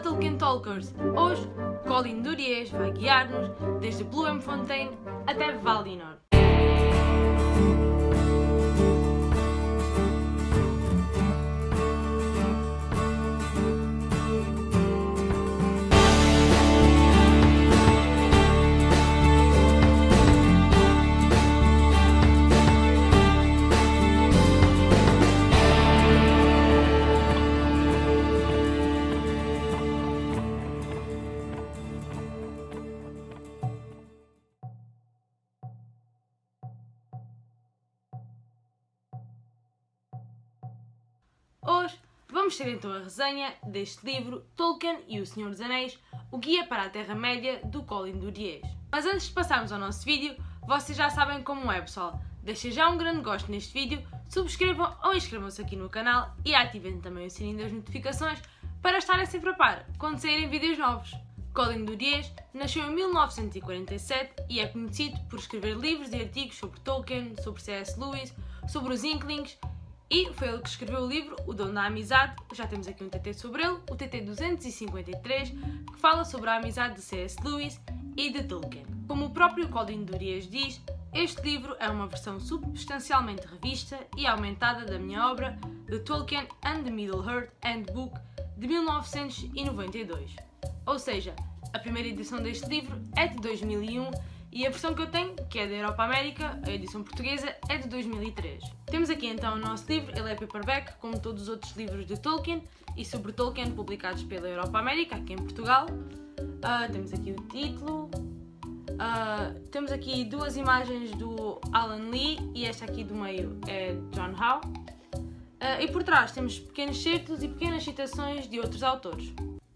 Tolkien Talkers! Hoje, Colin Duriez vai guiar-nos desde Bloemfontein até Valinor. Hoje vamos ter então a resenha deste livro Tolkien e o Senhor dos Anéis, o Guia para a Terra-média, do Colin Duriez. Mas antes de passarmos ao nosso vídeo, vocês já sabem como é, pessoal. Deixem já um grande gosto neste vídeo, subscrevam ou inscrevam-se aqui no canal e ativem também o sininho das notificações para estarem sempre a par quando saírem vídeos novos. Colin Duriez nasceu em 1947 e é conhecido por escrever livros e artigos sobre Tolkien, sobre C.S. Lewis, sobre os Inklings. E foi ele que escreveu o livro O Dom da Amizade, já temos aqui um TT sobre ele, o TT 253, que fala sobre a amizade de C.S. Lewis e de Tolkien. Como o próprio Colin Duriez diz, este livro é uma versão substancialmente revista e aumentada da minha obra The Tolkien and the Middle-earth Handbook de 1992. Ou seja, a primeira edição deste livro é de 2001 e a versão que eu tenho, que é da Europa América, a edição portuguesa, é de 2003. Temos aqui então o nosso livro, ele é paperback, como todos os outros livros de Tolkien e sobre Tolkien publicados pela Europa América, aqui em Portugal. Temos aqui o título, temos aqui duas imagens do Alan Lee e esta aqui do meio é John Howe. E por trás temos pequenos certos e pequenas citações de outros autores.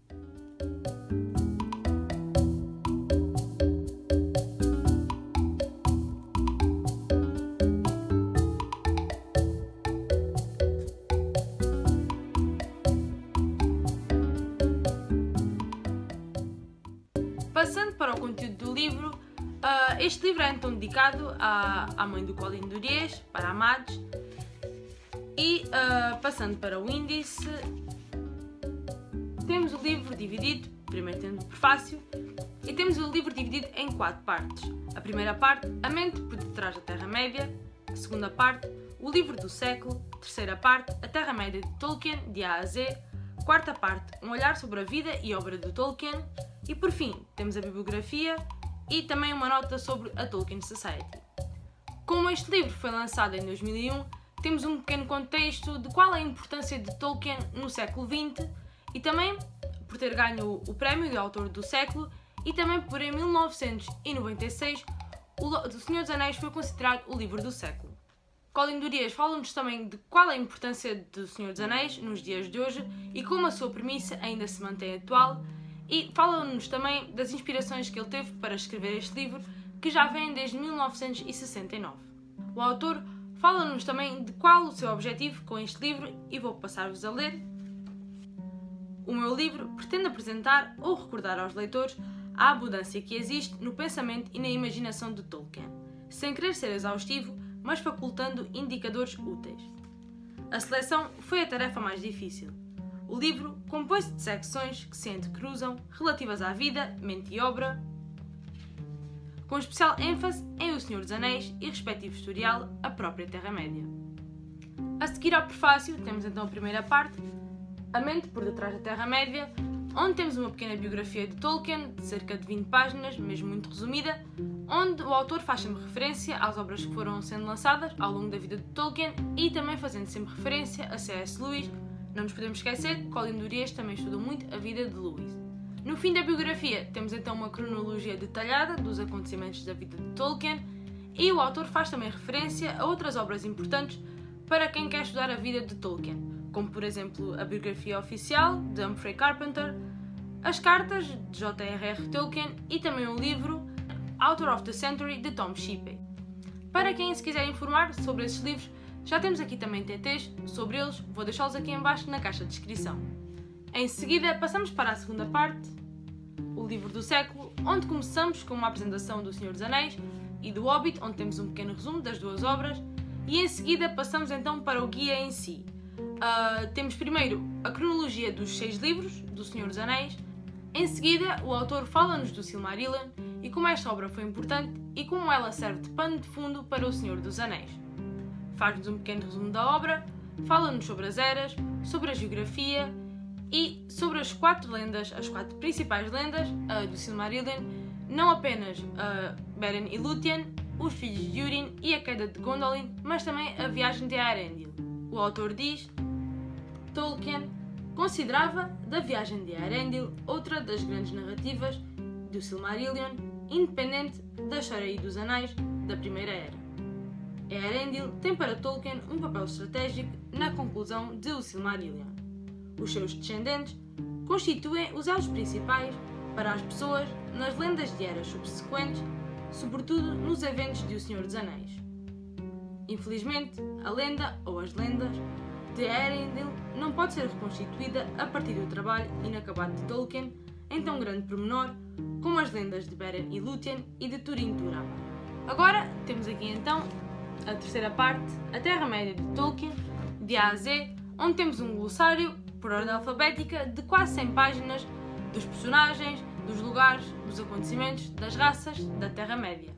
Passando para o conteúdo do livro, este livro é então dedicado à mãe do Colin Duriez, para a Mads, e passando para o índice, temos o livro dividido, primeiro temos o prefácio, e temos o livro dividido em 4 partes. A primeira parte, a mente por detrás da Terra-média; a segunda parte, o livro do século; a terceira parte, a Terra-média de Tolkien, de A a Z; a quarta parte, um olhar sobre a vida e obra de Tolkien; e por fim, temos a bibliografia e também uma nota sobre a Tolkien Society. Como este livro foi lançado em 2001, temos um pequeno contexto de qual é a importância de Tolkien no século XX e também por ter ganho o prémio de autor do século e também por em 1996 o Senhor dos Anéis foi considerado o livro do século. Colin Duriez fala-nos também de qual é a importância do Senhor dos Anéis nos dias de hoje e como a sua premissa ainda se mantém atual. E fala-nos também das inspirações que ele teve para escrever este livro, que já vem desde 1969. O autor fala-nos também de qual o seu objetivo com este livro e vou passar-vos a ler. O meu livro pretende apresentar ou recordar aos leitores a abundância que existe no pensamento e na imaginação de Tolkien, sem querer ser exaustivo, mas facultando indicadores úteis. A seleção foi a tarefa mais difícil. O livro compõe-se de secções que se entrecruzam relativas à vida, mente e obra, com especial ênfase em O Senhor dos Anéis e respectivo historial, a própria Terra-média. A seguir ao prefácio, temos então a primeira parte, a mente por detrás da Terra-média, onde temos uma pequena biografia de Tolkien, de cerca de 20 páginas, mesmo muito resumida, onde o autor faz sempre referência às obras que foram sendo lançadas ao longo da vida de Tolkien e também fazendo sempre referência a C.S. Lewis. Não nos podemos esquecer que Colin Duriez também estudou muito a vida de Lewis. No fim da biografia, temos então uma cronologia detalhada dos acontecimentos da vida de Tolkien e o autor faz também referência a outras obras importantes para quem quer estudar a vida de Tolkien, como por exemplo a biografia oficial de Humphrey Carpenter, as cartas de J.R.R. Tolkien e também o livro Author of the Century de Tom Shippey. Para quem se quiser informar sobre esses livros, já temos aqui também TTs sobre eles, vou deixá-los aqui em baixo na caixa de descrição. Em seguida, passamos para a segunda parte, o livro do século, onde começamos com uma apresentação do Senhor dos Anéis e do Hobbit, onde temos um pequeno resumo das duas obras, e em seguida passamos então para o guia em si. Temos primeiro a cronologia dos 6 livros do Senhor dos Anéis. Em seguida, o autor fala-nos do Silmarillion e como esta obra foi importante e como ela serve de pano de fundo para o Senhor dos Anéis. Faz-nos um pequeno resumo da obra, fala-nos sobre as eras, sobre a geografia e sobre as 4 lendas, as 4 principais lendas do Silmarillion, não apenas Beren e Lúthien, os filhos de Húrin e a queda de Gondolin, mas também a viagem de Eärendil. O autor diz: Tolkien considerava da viagem de Eärendil outra das grandes narrativas do Silmarillion, independente da história e dos anais da Primeira Era. Eärendil tem para Tolkien um papel estratégico na conclusão de O Silmarillion. Os seus descendentes constituem os elos principais para as pessoas nas lendas de eras subsequentes, sobretudo nos eventos de O Senhor dos Anéis. Infelizmente, a lenda ou as lendas de Eärendil não pode ser reconstituída a partir do trabalho inacabado de Tolkien em tão grande pormenor como as lendas de Beren e Lúthien e de Túrin Turam. Agora temos aqui então a terceira parte, a Terra-média de Tolkien, de A a Z, onde temos um glossário por ordem alfabética de quase 100 páginas dos personagens, dos lugares, dos acontecimentos, das raças da Terra-média.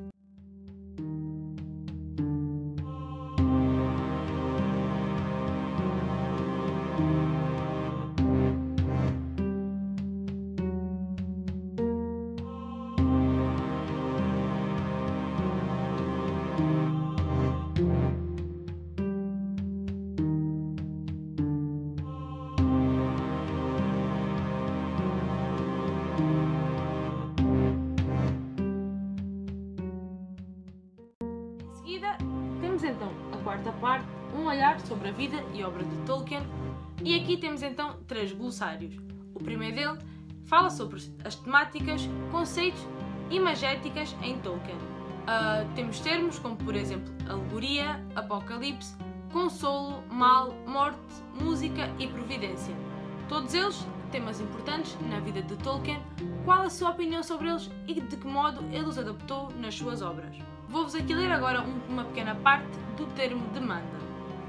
Temos então a quarta parte, um olhar sobre a vida e obra de Tolkien, e aqui temos então 3 glossários. O primeiro dele fala sobre as temáticas, conceitos e imagéticas em Tolkien. Temos termos como, por exemplo, alegoria, apocalipse, consolo, mal, morte, música e providência. Todos eles temas importantes na vida de Tolkien, qual a sua opinião sobre eles e de que modo ele os adaptou nas suas obras. Vou-vos aqui ler agora uma pequena parte do termo demanda.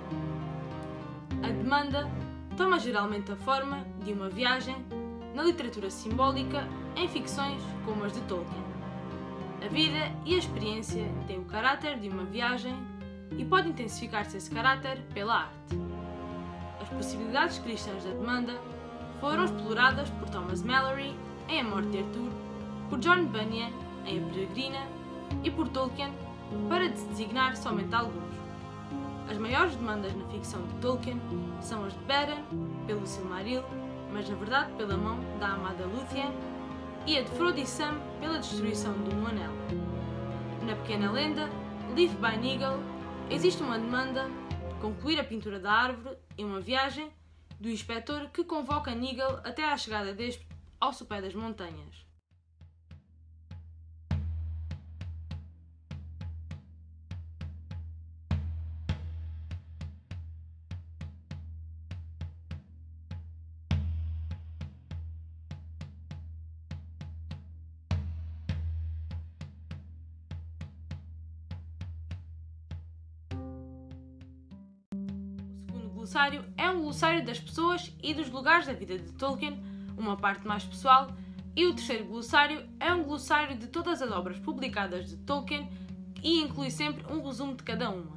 A demanda toma geralmente a forma de uma viagem na literatura simbólica em ficções como as de Tolkien. A vida e a experiência têm o caráter de uma viagem e pode intensificar-se esse caráter pela arte. As possibilidades cristãs da demanda foram exploradas por Thomas Malory em A Morte de Arthur, por John Bunyan em A Peregrina e por Tolkien, para designar somente alguns. As maiores demandas na ficção de Tolkien são as de Beren, pelo Silmaril, mas na verdade pela mão da amada Lúthien, e a de Frodo e Sam pela destruição do Um Anel. Na pequena lenda, Live by Nigel, existe uma demanda de concluir a pintura da árvore em uma viagem do inspetor que convoca Nigel até à chegada deste ao sopé das montanhas. O glossário é um glossário das pessoas e dos lugares da vida de Tolkien, uma parte mais pessoal, e o terceiro glossário é um glossário de todas as obras publicadas de Tolkien e inclui sempre um resumo de cada uma.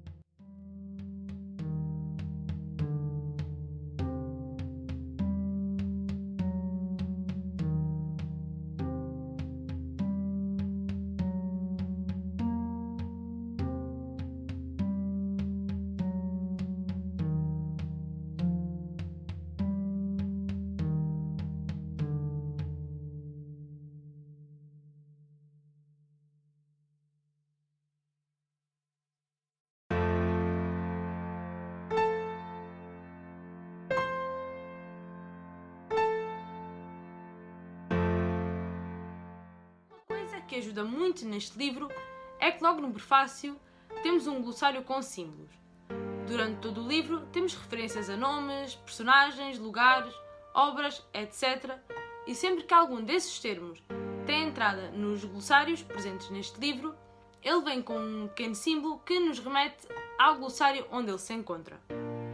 Que ajuda muito neste livro é que logo no prefácio temos um glossário com símbolos. Durante todo o livro temos referências a nomes, personagens, lugares, obras, etc. E sempre que algum desses termos tem entrada nos glossários presentes neste livro, ele vem com um pequeno símbolo que nos remete ao glossário onde ele se encontra.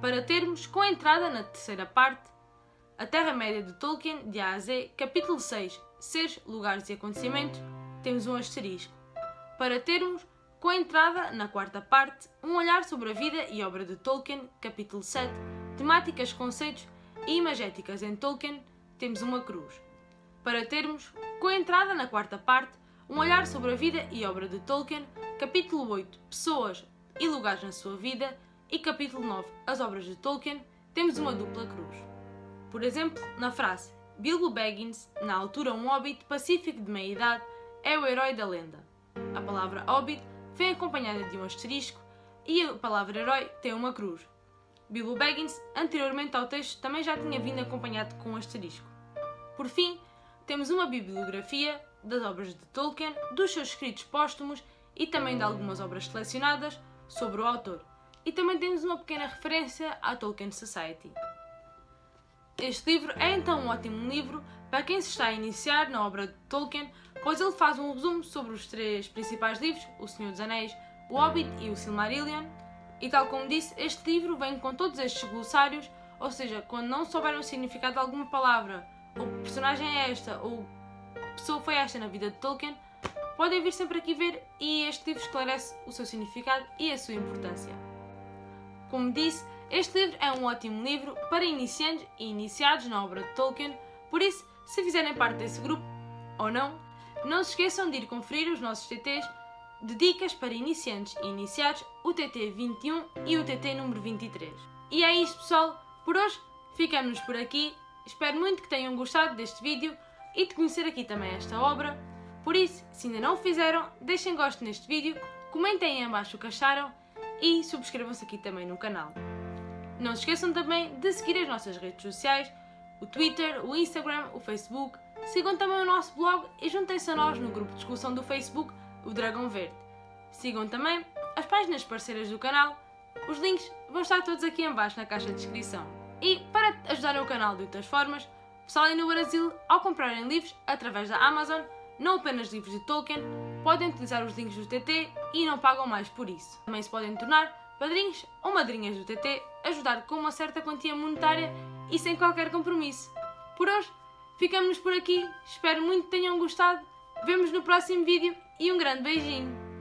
para termos, com a entrada na terceira parte, A Terra-média de Tolkien, de A a Z, capítulo 6, Seres, Lugares e Acontecimentos, temos um asterisco. Para termos, com a entrada na quarta parte, Um olhar sobre a vida e obra de Tolkien, capítulo 7, Temáticas, conceitos e imagéticas em Tolkien, temos uma cruz. Para termos, com a entrada na quarta parte, Um olhar sobre a vida e obra de Tolkien, capítulo 8, Pessoas e lugares na sua vida, e capítulo 9, As obras de Tolkien, temos uma dupla cruz. Por exemplo, na frase Bilbo Baggins, na altura um hobbit pacífico de meia-idade, é o herói da lenda. A palavra hobbit vem acompanhada de um asterisco e a palavra herói tem uma cruz. Bilbo Baggins, anteriormente ao texto, também já tinha vindo acompanhado com um asterisco. Por fim, temos uma bibliografia das obras de Tolkien, dos seus escritos póstumos e também de algumas obras selecionadas sobre o autor. E também temos uma pequena referência à Tolkien Society. Este livro é então um ótimo livro para quem se está a iniciar na obra de Tolkien, pois ele faz um resumo sobre os três principais livros, O Senhor dos Anéis, O Hobbit e o Silmarillion, e tal como disse, este livro vem com todos estes glossários, ou seja, quando não souberem o significado de alguma palavra, ou que personagem é esta, ou que pessoa foi esta na vida de Tolkien, podem vir sempre aqui ver e este livro esclarece o seu significado e a sua importância. Como disse, este livro é um ótimo livro para iniciantes e iniciados na obra de Tolkien, por isso, se fizerem parte desse grupo, ou não se esqueçam de ir conferir os nossos TTs de dicas para iniciantes e iniciados, o TT 21 e o TT número 23. E é isto, pessoal, por hoje ficamos por aqui, espero muito que tenham gostado deste vídeo e de conhecer aqui também esta obra, por isso, se ainda não o fizeram, deixem gosto neste vídeo, comentem em abaixo o que acharam e subscrevam-se aqui também no canal. Não se esqueçam também de seguir as nossas redes sociais, o Twitter, o Instagram, o Facebook. Sigam também o nosso blog e juntem-se a nós no grupo de discussão do Facebook, o Dragão Verde. Sigam também as páginas parceiras do canal. Os links vão estar todos aqui em baixo na caixa de descrição. E para ajudarem o canal de outras formas, pessoal aí no Brasil, ao comprarem livros através da Amazon, não apenas livros de Tolkien, podem utilizar os links do TT e não pagam mais por isso. Também se podem tornar padrinhos ou madrinhas do TT, ajudar com uma certa quantia monetária e sem qualquer compromisso. Por hoje, ficamos por aqui, espero muito que tenham gostado, vemos no próximo vídeo e um grande beijinho!